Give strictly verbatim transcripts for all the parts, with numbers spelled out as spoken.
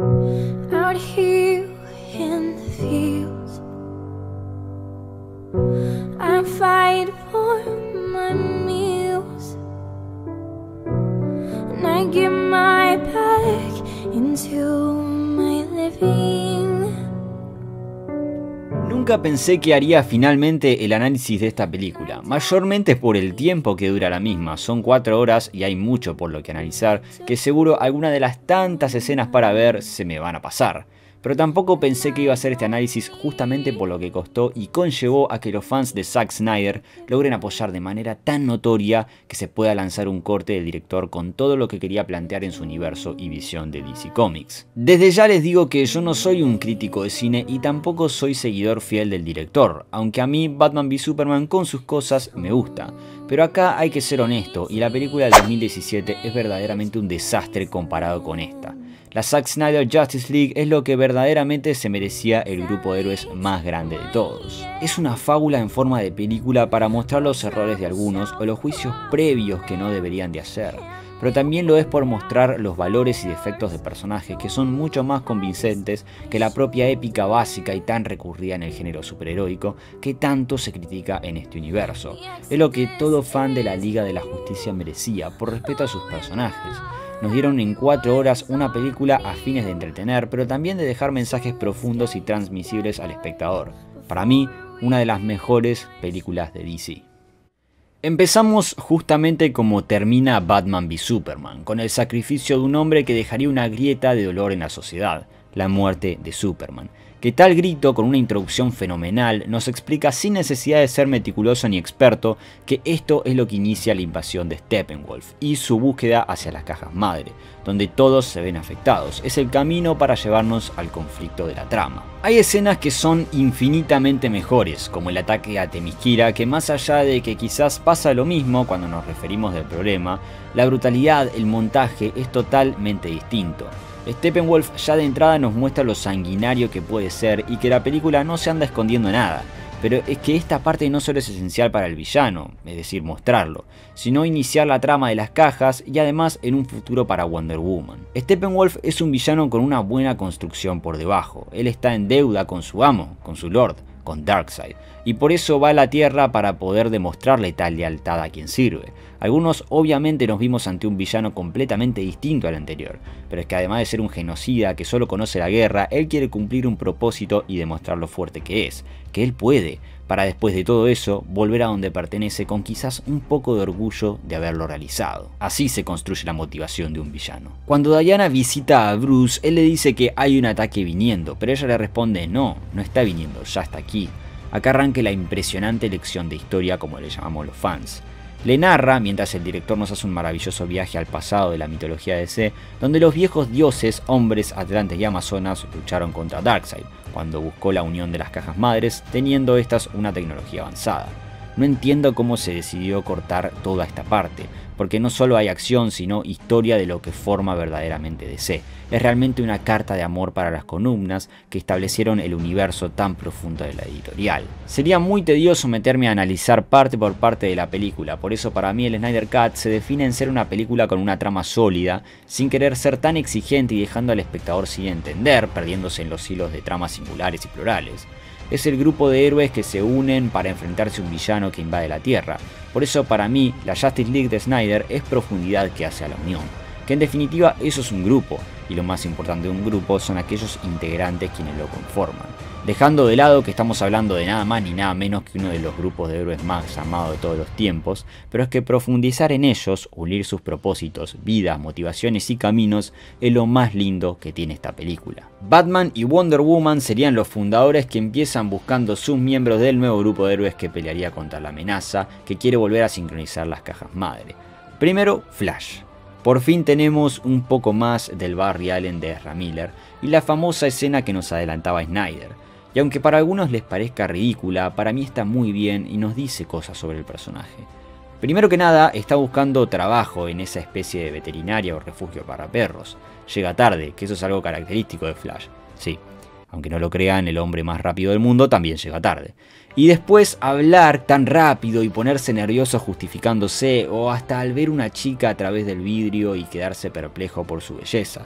Out here in the fields, I fight for my meals, and I get my back into my living. Nunca pensé que haría finalmente el análisis de esta película, mayormente por el tiempo que dura la misma. Son cuatro horas y hay mucho por lo que analizar, que seguro algunas de las tantas escenas para ver se me van a pasar. Pero tampoco pensé que iba a hacer este análisis justamente por lo que costó y conllevó a que los fans de Zack Snyder logren apoyar de manera tan notoria que se pueda lanzar un corte del director con todo lo que quería plantear en su universo y visión de D C Comics. Desde ya les digo que yo no soy un crítico de cine y tampoco soy seguidor fiel del director, aunque a mí Batman v Superman con sus cosas me gusta. Pero acá hay que ser honesto y la película del dos mil diecisiete es verdaderamente un desastre comparado con esta. La Zack Snyder Justice League es lo que verdaderamente se merecía el grupo de héroes más grande de todos. Es una fábula en forma de película para mostrar los errores de algunos o los juicios previos que no deberían de hacer, pero también lo es por mostrar los valores y defectos de personajes que son mucho más convincentes que la propia épica básica y tan recurrida en el género superheroico que tanto se critica en este universo. Es lo que todo fan de la Liga de la Justicia merecía por respeto a sus personajes. Nos dieron en cuatro horas una película a fines de entretener, pero también de dejar mensajes profundos y transmisibles al espectador. Para mí, una de las mejores películas de D C. Empezamos justamente como termina Batman v Superman, con el sacrificio de un hombre que dejaría una grieta de dolor en la sociedad, la muerte de Superman. Que tal grito, con una introducción fenomenal, nos explica sin necesidad de ser meticuloso ni experto que esto es lo que inicia la invasión de Steppenwolf y su búsqueda hacia las cajas madre, donde todos se ven afectados. Es el camino para llevarnos al conflicto de la trama. Hay escenas que son infinitamente mejores, como el ataque a Themyscira, que más allá de que quizás pasa lo mismo cuando nos referimos del problema, la brutalidad, el montaje es totalmente distinto. Steppenwolf ya de entrada nos muestra lo sanguinario que puede ser y que la película no se anda escondiendo nada, pero es que esta parte no solo es esencial para el villano, es decir, mostrarlo, sino iniciar la trama de las cajas y además en un futuro para Wonder Woman. Steppenwolf es un villano con una buena construcción por debajo, él está en deuda con su amo, con su lord, con Darkseid, y por eso va a la Tierra para poder demostrarle tal lealtad a quien sirve. Algunos obviamente nos vimos ante un villano completamente distinto al anterior, pero es que además de ser un genocida que solo conoce la guerra, él quiere cumplir un propósito y demostrar lo fuerte que es, que él puede, para después de todo eso volver a donde pertenece con quizás un poco de orgullo de haberlo realizado. Así se construye la motivación de un villano. Cuando Diana visita a Bruce, él le dice que hay un ataque viniendo, pero ella le responde no, no está viniendo, ya está aquí. Acá arranca la impresionante lección de historia, como le llamamos los fans. Le narra, mientras el director nos hace un maravilloso viaje al pasado de la mitología de D C, donde los viejos dioses, hombres, atlantes y amazonas lucharon contra Darkseid, cuando buscó la unión de las cajas madres, teniendo estas una tecnología avanzada. No entiendo cómo se decidió cortar toda esta parte, porque no solo hay acción, sino historia de lo que forma verdaderamente D C. Es realmente una carta de amor para las columnas que establecieron el universo tan profundo de la editorial. Sería muy tedioso meterme a analizar parte por parte de la película, por eso para mí el Snyder Cut se define en ser una película con una trama sólida, sin querer ser tan exigente y dejando al espectador sin entender, perdiéndose en los hilos de tramas singulares y plurales. Es el grupo de héroes que se unen para enfrentarse a un villano que invade la Tierra. Por eso para mí, la Justice League de Snyder es profundidad que hace a la unión. Que en definitiva eso es un grupo, y lo más importante de un grupo son aquellos integrantes quienes lo conforman. Dejando de lado que estamos hablando de nada más ni nada menos que uno de los grupos de héroes más amados de todos los tiempos, pero es que profundizar en ellos, unir sus propósitos, vidas, motivaciones y caminos es lo más lindo que tiene esta película. Batman y Wonder Woman serían los fundadores que empiezan buscando sus miembros del nuevo grupo de héroes que pelearía contra la amenaza que quiere volver a sincronizar las cajas madre. Primero, Flash. Por fin tenemos un poco más del Barry Allen de Ezra Miller y la famosa escena que nos adelantaba Snyder. Y aunque para algunos les parezca ridícula, para mí está muy bien y nos dice cosas sobre el personaje. Primero que nada, está buscando trabajo en esa especie de veterinaria o refugio para perros. Llega tarde, que eso es algo característico de Flash. Sí, aunque no lo crean, el hombre más rápido del mundo también llega tarde. Y después hablar tan rápido y ponerse nervioso justificándose, o hasta al ver una chica a través del vidrio y quedarse perplejo por su belleza.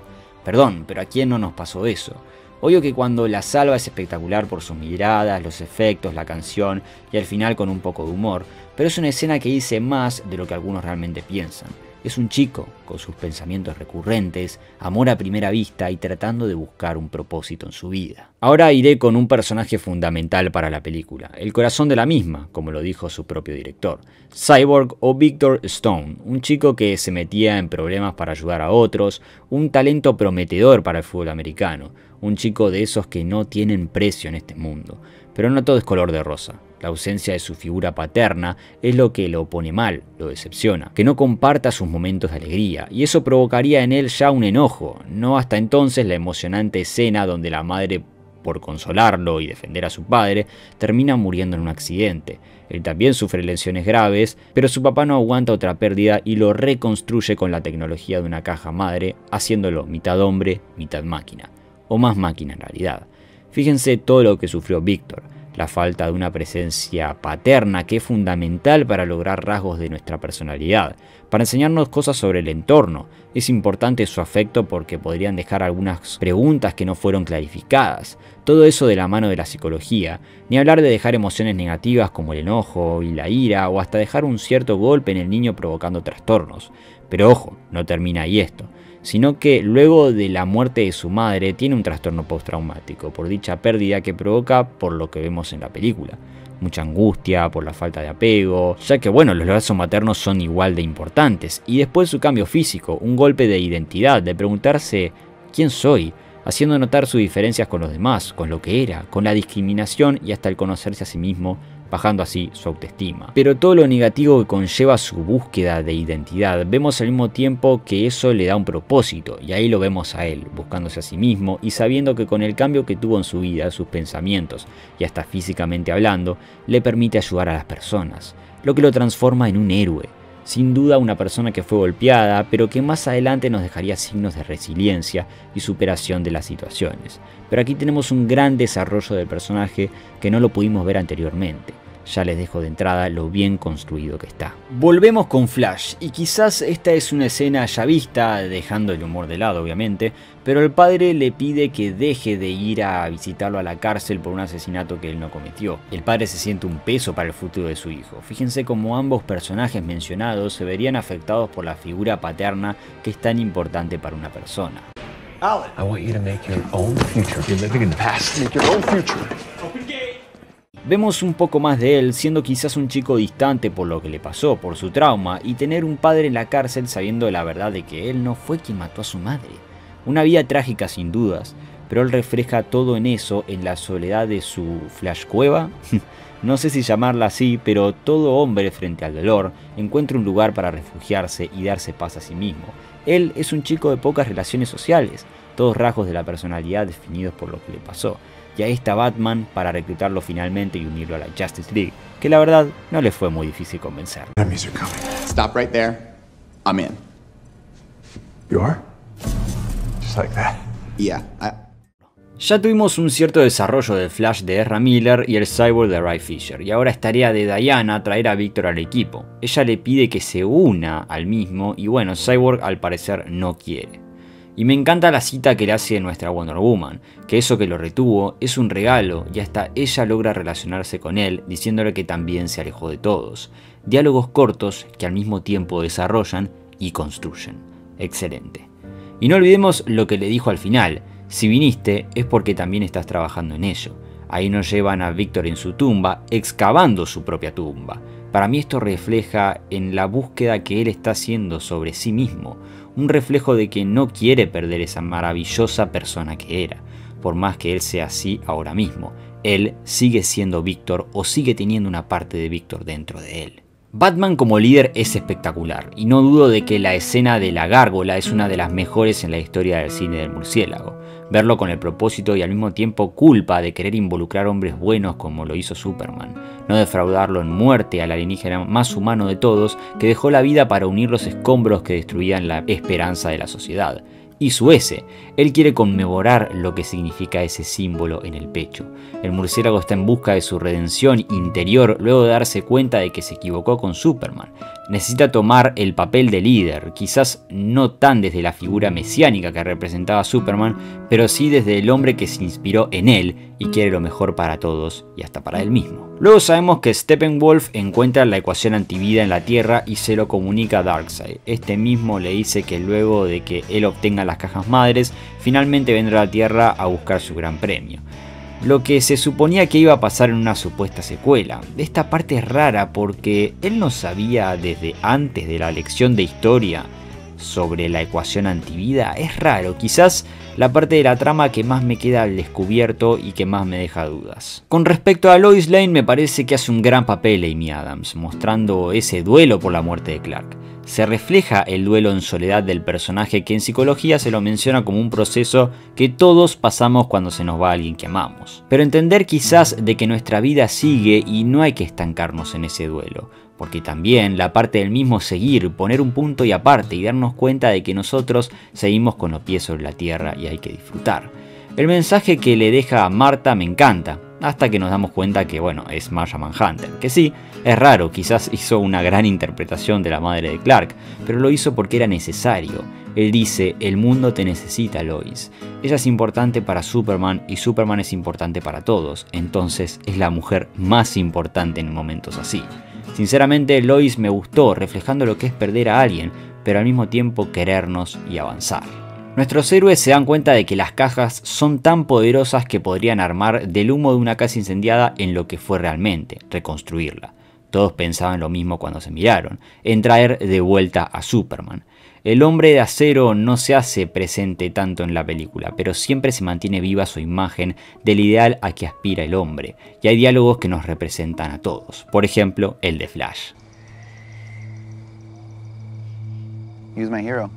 Perdón, pero ¿a quién no nos pasó eso? Obvio que cuando la salva es espectacular por sus miradas, los efectos, la canción y al final con un poco de humor, pero es una escena que dice más de lo que algunos realmente piensan. Es un chico con sus pensamientos recurrentes, amor a primera vista y tratando de buscar un propósito en su vida. Ahora iré con un personaje fundamental para la película, el corazón de la misma, como lo dijo su propio director, Cyborg o Victor Stone, un chico que se metía en problemas para ayudar a otros, un talento prometedor para el fútbol americano, un chico de esos que no tienen precio en este mundo. Pero no todo es color de rosa. La ausencia de su figura paterna es lo que lo pone mal, lo decepciona, que no comparta sus momentos de alegría, y eso provocaría en él ya un enojo, no hasta entonces la emocionante escena donde la madre, por consolarlo y defender a su padre, termina muriendo en un accidente. Él también sufre lesiones graves, pero su papá no aguanta otra pérdida y lo reconstruye con la tecnología de una caja madre, haciéndolo mitad hombre, mitad máquina, o más máquina en realidad. Fíjense todo lo que sufrió Víctor, la falta de una presencia paterna que es fundamental para lograr rasgos de nuestra personalidad, para enseñarnos cosas sobre el entorno. Es importante su afecto porque podrían dejar algunas preguntas que no fueron clarificadas. Todo eso de la mano de la psicología, ni hablar de dejar emociones negativas como el enojo y la ira, o hasta dejar un cierto golpe en el niño provocando trastornos. Pero ojo, no termina ahí esto, sino que luego de la muerte de su madre tiene un trastorno postraumático por dicha pérdida que provoca por lo que vemos en la película. Mucha angustia por la falta de apego, ya que bueno, los lazos maternos son igual de importantes, y después su cambio físico, un golpe de identidad, de preguntarse ¿quién soy?, haciendo notar sus diferencias con los demás, con lo que era, con la discriminación y hasta el conocerse a sí mismo, bajando así su autoestima. Pero todo lo negativo que conlleva su búsqueda de identidad, vemos al mismo tiempo que eso le da un propósito, y ahí lo vemos a él, buscándose a sí mismo y sabiendo que con el cambio que tuvo en su vida, sus pensamientos y hasta físicamente hablando, le permite ayudar a las personas, lo que lo transforma en un héroe. Sin duda una persona que fue golpeada, pero que más adelante nos dejaría signos de resiliencia y superación de las situaciones. Pero aquí tenemos un gran desarrollo del personaje que no lo pudimos ver anteriormente. Ya les dejo de entrada lo bien construido que está. Volvemos con Flash, y quizás esta es una escena ya vista, dejando el humor de lado obviamente, pero el padre le pide que deje de ir a visitarlo a la cárcel por un asesinato que él no cometió. El padre se siente un peso para el futuro de su hijo. Fíjense cómo ambos personajes mencionados se verían afectados por la figura paterna que es tan importante para una persona. Alan, I want you to make your own future. You're living in the past. Make your own future. Vemos un poco más de él siendo quizás un chico distante por lo que le pasó, por su trauma, y tener un padre en la cárcel sabiendo la verdad de que él no fue quien mató a su madre. Una vida trágica sin dudas, pero él refleja todo en eso, en la soledad de su Flash cueva. No sé si llamarla así, pero todo hombre frente al dolor encuentra un lugar para refugiarse y darse paz a sí mismo. Él es un chico de pocas relaciones sociales, todos rasgos de la personalidad definidos por lo que le pasó. Y ahí está Batman para reclutarlo finalmente y unirlo a la Justice League, que la verdad no le fue muy difícil convencer. Stop right there. I'm in. You are? Just like that. Yeah. I... Ya tuvimos un cierto desarrollo del Flash de Ezra Miller y el Cyborg de Ray Fisher, y ahora es tarea de Diana traer a Victor al equipo. Ella le pide que se una al mismo y bueno, Cyborg al parecer no quiere. Y me encanta la cita que le hace nuestra Wonder Woman, que eso que lo retuvo es un regalo y hasta ella logra relacionarse con él diciéndole que también se alejó de todos. Diálogos cortos que al mismo tiempo desarrollan y construyen. Excelente. Y no olvidemos lo que le dijo al final, si viniste es porque también estás trabajando en ello. Ahí nos llevan a Victor en su tumba, excavando su propia tumba. Para mí esto refleja en la búsqueda que él está haciendo sobre sí mismo, un reflejo de que no quiere perder esa maravillosa persona que era, por más que él sea así ahora mismo. Él sigue siendo Victor o sigue teniendo una parte de Victor dentro de él. Batman como líder es espectacular, y no dudo de que la escena de la gárgola es una de las mejores en la historia del cine del murciélago. Verlo con el propósito y al mismo tiempo culpa de querer involucrar hombres buenos como lo hizo Superman, no defraudarlo en muerte al alienígena más humano de todos que dejó la vida para unir los escombros que destruían la esperanza de la sociedad. Y su S, él quiere conmemorar lo que significa ese símbolo en el pecho. El murciélago está en busca de su redención interior luego de darse cuenta de que se equivocó con Superman, Necesita tomar el papel de líder, quizás no tan desde la figura mesiánica que representaba Superman, pero sí desde el hombre que se inspiró en él y quiere lo mejor para todos y hasta para él mismo. Luego sabemos que Steppenwolf encuentra la ecuación antivida en la Tierra y se lo comunica a Darkseid. Este mismo le dice que luego de que él obtenga las cajas madres, finalmente vendrá a la Tierra a buscar su gran premio. Lo que se suponía que iba a pasar en una supuesta secuela. Esta parte es rara porque él no sabía desde antes de la lección de historia sobre la ecuación antivida. Es raro, quizás la parte de la trama que más me queda al descubierto y que más me deja dudas. Con respecto a Lois Lane, me parece que hace un gran papel Amy Adams, mostrando ese duelo por la muerte de Clark. Se refleja el duelo en soledad del personaje, que en psicología se lo menciona como un proceso que todos pasamos cuando se nos va alguien que amamos. Pero entender quizás de que nuestra vida sigue y no hay que estancarnos en ese duelo, porque también la parte del mismo seguir, poner un punto y aparte y darnos cuenta de que nosotros seguimos con los pies sobre la tierra y hay que disfrutar. El mensaje que le deja a Marta me encanta, hasta que nos damos cuenta que, bueno, es Marcia Manhunter, que sí, es raro, quizás hizo una gran interpretación de la madre de Clark, pero lo hizo porque era necesario. Él dice, el mundo te necesita, Lois. Ella es importante para Superman y Superman es importante para todos, entonces es la mujer más importante en momentos así. Sinceramente, Lois me gustó, reflejando lo que es perder a alguien, pero al mismo tiempo querernos y avanzar. Nuestros héroes se dan cuenta de que las cajas son tan poderosas que podrían armar del humo de una casa incendiada en lo que fue realmente, reconstruirla. Todos pensaban lo mismo cuando se miraron, en traer de vuelta a Superman. El hombre de acero no se hace presente tanto en la película, pero siempre se mantiene viva su imagen del ideal a que aspira el hombre, y hay diálogos que nos representan a todos, por ejemplo el de Flash. He's my hero.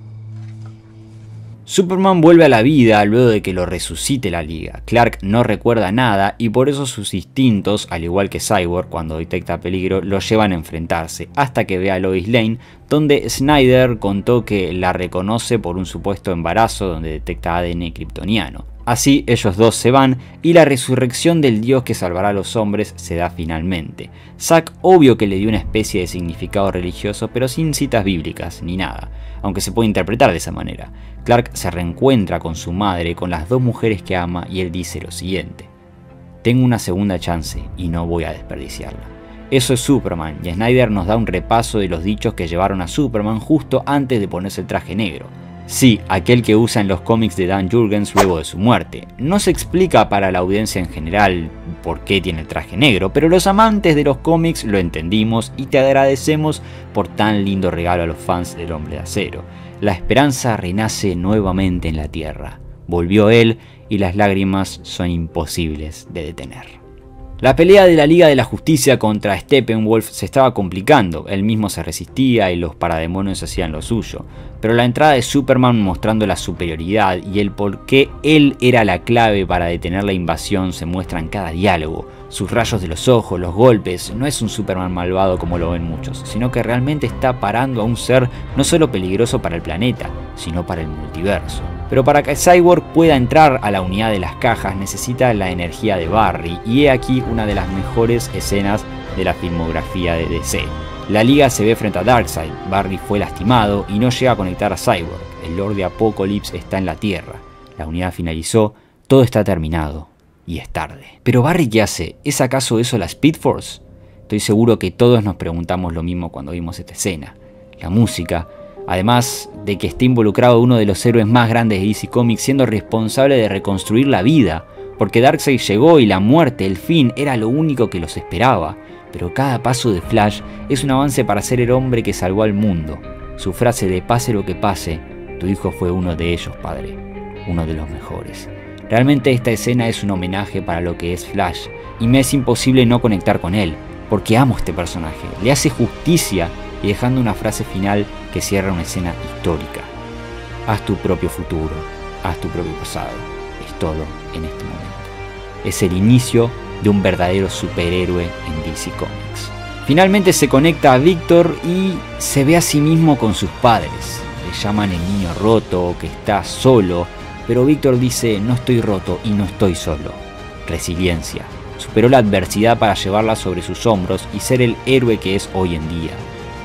Superman vuelve a la vida luego de que lo resucite la Liga. Clark no recuerda nada y por eso sus instintos, al igual que Cyborg cuando detecta peligro, lo llevan a enfrentarse, hasta que ve a Lois Lane, donde Snyder contó que la reconoce por un supuesto embarazo donde detecta A D N kryptoniano. Así ellos dos se van y la resurrección del dios que salvará a los hombres se da finalmente. Zack obvio que le dio una especie de significado religioso, pero sin citas bíblicas ni nada, aunque se puede interpretar de esa manera. Clark se reencuentra con su madre, con las dos mujeres que ama, y él dice lo siguiente: tengo una segunda chance y no voy a desperdiciarla. Eso es Superman, y Snyder nos da un repaso de los dichos que llevaron a Superman justo antes de ponerse el traje negro. Sí, aquel que usa en los cómics de Dan Jurgens luego de su muerte. No se explica para la audiencia en general por qué tiene el traje negro, pero los amantes de los cómics lo entendimos y te agradecemos por tan lindo regalo a los fans del Hombre de Acero. La esperanza renace nuevamente en la Tierra. Volvió él y las lágrimas son imposibles de detener. La pelea de la Liga de la Justicia contra Steppenwolf se estaba complicando, él mismo se resistía y los parademonios hacían lo suyo, pero la entrada de Superman mostrando la superioridad y el por qué él era la clave para detener la invasión se muestra en cada diálogo. Sus rayos de los ojos, los golpes, no es un Superman malvado como lo ven muchos, sino que realmente está parando a un ser no solo peligroso para el planeta, sino para el multiverso. Pero para que Cyborg pueda entrar a la unidad de las cajas necesita la energía de Barry, y he aquí una de las mejores escenas de la filmografía de D C. La Liga se ve frente a Darkseid, Barry fue lastimado y no llega a conectar a Cyborg, el Lord de Apokolips está en la Tierra, la unidad finalizó, todo está terminado y es tarde. Pero Barry, ¿qué hace? ¿Es acaso eso la Speed Force? Estoy seguro que todos nos preguntamos lo mismo cuando vimos esta escena. La música, además de que esté involucrado uno de los héroes más grandes de D C Comics siendo responsable de reconstruir la vida, porque Darkseid llegó y la muerte, el fin, era lo único que los esperaba. Pero cada paso de Flash es un avance para ser el hombre que salvó al mundo. Su frase de pase lo que pase, tu hijo fue uno de ellos, padre, uno de los mejores. Realmente esta escena es un homenaje para lo que es Flash, y me es imposible no conectar con él, porque amo este personaje, le hace justicia y dejando una frase final que cierra una escena histórica. Haz tu propio futuro, haz tu propio pasado, es todo en este momento. Es el inicio de un verdadero superhéroe en D C Comics. Finalmente se conecta a Victor y se ve a sí mismo con sus padres. Le llaman el niño roto, que está solo, pero Victor dice: no estoy roto y no estoy solo. Resiliencia. Superó la adversidad para llevarla sobre sus hombros y ser el héroe que es hoy en día.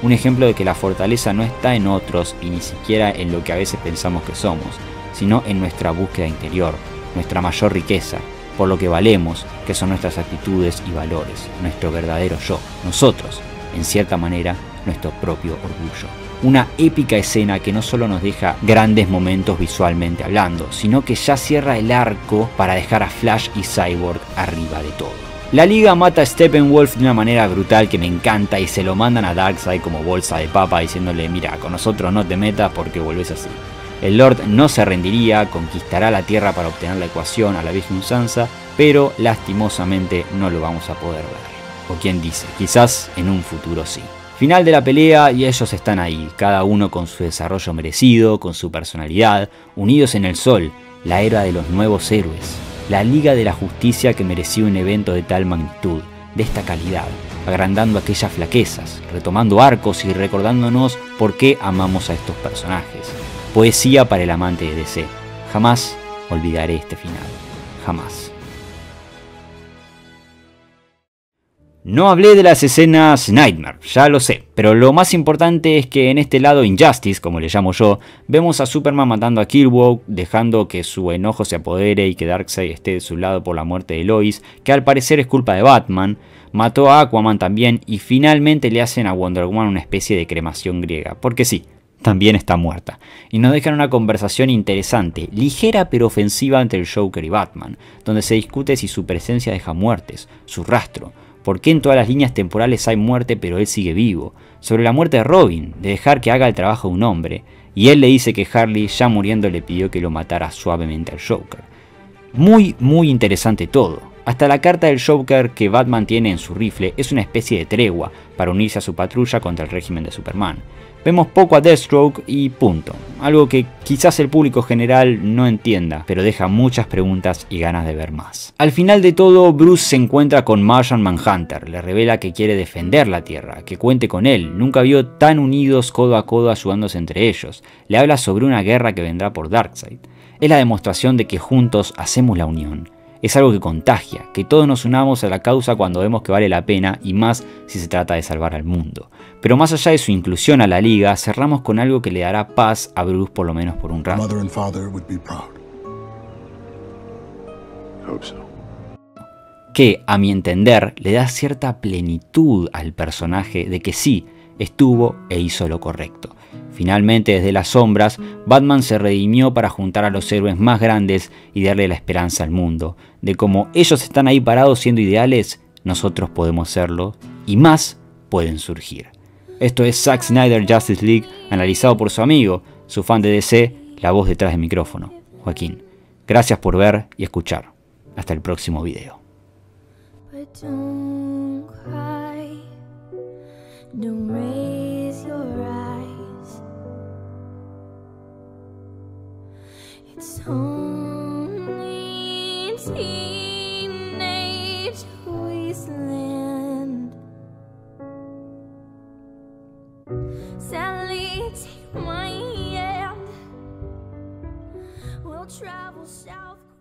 Un ejemplo de que la fortaleza no está en otros y ni siquiera en lo que a veces pensamos que somos, sino en nuestra búsqueda interior, nuestra mayor riqueza, por lo que valemos, que son nuestras actitudes y valores, nuestro verdadero yo, nosotros, en cierta manera, nuestro propio orgullo. Una épica escena que no solo nos deja grandes momentos visualmente hablando, sino que ya cierra el arco para dejar a Flash y Cyborg arriba de todo. La Liga mata a Steppenwolf de una manera brutal que me encanta y se lo mandan a Darkseid como bolsa de papa diciéndole: mira, con nosotros no te metas porque volvés así. El Lord no se rendiría, conquistará la Tierra para obtener la ecuación a la vieja usanza, pero lastimosamente no lo vamos a poder ver. O quién dice, quizás en un futuro sí. Final de la pelea y ellos están ahí, cada uno con su desarrollo merecido, con su personalidad, unidos en el sol, la era de los nuevos héroes. La Liga de la Justicia que merecía un evento de tal magnitud, de esta calidad, agrandando aquellas flaquezas, retomando arcos y recordándonos por qué amamos a estos personajes. Poesía para el amante de D C. Jamás olvidaré este final. Jamás. No hablé de las escenas Nightmare, ya lo sé, pero lo más importante es que en este lado Injustice, como le llamo yo, vemos a Superman matando a Killmonger, dejando que su enojo se apodere y que Darkseid esté de su lado por la muerte de Lois, que al parecer es culpa de Batman, mató a Aquaman también y finalmente le hacen a Wonder Woman una especie de cremación griega, porque sí, también está muerta, y nos dejan una conversación interesante, ligera pero ofensiva entre el Joker y Batman, donde se discute si su presencia deja muertes, su rastro, por qué en todas las líneas temporales hay muerte pero él sigue vivo, sobre la muerte de Robin, de dejar que haga el trabajo de un hombre, y él le dice que Harley ya muriendo le pidió que lo matara suavemente al Joker. Muy muy interesante todo, hasta la carta del Joker que Batman tiene en su rifle es una especie de tregua para unirse a su patrulla contra el régimen de Superman. Vemos poco a Deathstroke y punto, algo que quizás el público general no entienda, pero deja muchas preguntas y ganas de ver más. Al final de todo, Bruce se encuentra con Martian Manhunter, le revela que quiere defender la Tierra, que cuente con él, nunca vio tan unidos codo a codo ayudándose entre ellos, le habla sobre una guerra que vendrá por Darkseid. Es la demostración de que juntos hacemos la unión. Es algo que contagia, que todos nos unamos a la causa cuando vemos que vale la pena y más si se trata de salvar al mundo. Pero más allá de su inclusión a la Liga, cerramos con algo que le dará paz a Bruce por lo menos por un rato. Que, a mi entender, le da cierta plenitud al personaje de que sí, estuvo e hizo lo correcto. Finalmente, desde las sombras, Batman se redimió para juntar a los héroes más grandes y darle la esperanza al mundo, de cómo ellos están ahí parados siendo ideales, nosotros podemos serlo, y más pueden surgir. Esto es Zack Snyder Justice League, analizado por su amigo, su fan de D C, la voz detrás del micrófono, Joaquín. Gracias por ver y escuchar. Hasta el próximo video. It's only teenage wasteland. Sadly, take my hand. We'll travel south.